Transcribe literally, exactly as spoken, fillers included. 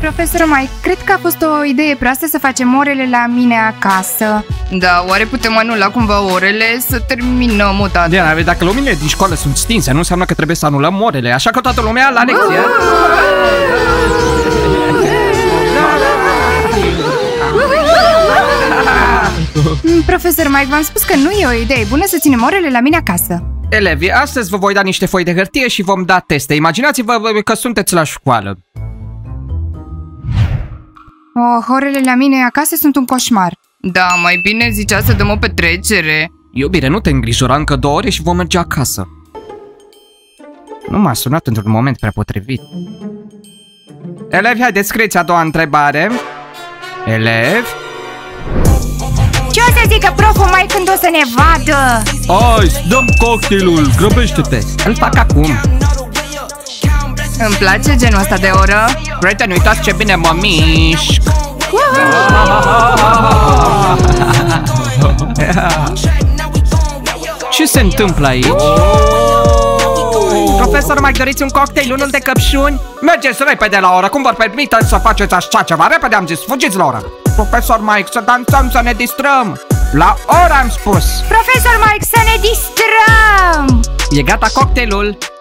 Profesor Mike, cred că a fost o idee proastă să facem orele la mine acasă. Da, oare putem anula cumva orele să terminăm odată? Diana, dacă luminile din școală sunt stinse, nu înseamnă că trebuie să anulăm orele, așa că toată lumea la lecție. Profesor Mike, v-am spus că nu e o idee bună să ținem orele la mine acasă. Elevi, astăzi vă voi da niște foi de hârtie și vom da teste. Imaginați-vă că sunteți la școală. Oh, orele la mine acasă sunt un coșmar. Da, mai bine zicea să dăm o petrecere. Iubire, nu te îngrijora, încă două ore și vom merge acasă. Nu m-a sunat într-un moment prea potrivit. Elevi, haideți, scrieți a doua întrebare. Elevi? Ce o să zică proful mai când o să ne vadă? Hai, dăm cocktailul, grăbește-te. Îl fac acum. Îmi place genul ăsta de oră. Prieteni, uitați ce bine mă mișc. Ce se întâmplă aici? Profesor, mai doriți un cocktail, unul de căpșuni? Mergeți repede la oră, cum vă permiteți să faceți așa ceva? Repede am zis, fugiți la oră. Profesor Mike, să dansăm, să ne distrăm. La oră am spus. Profesor Mike, să ne distrăm! E gata cocktailul.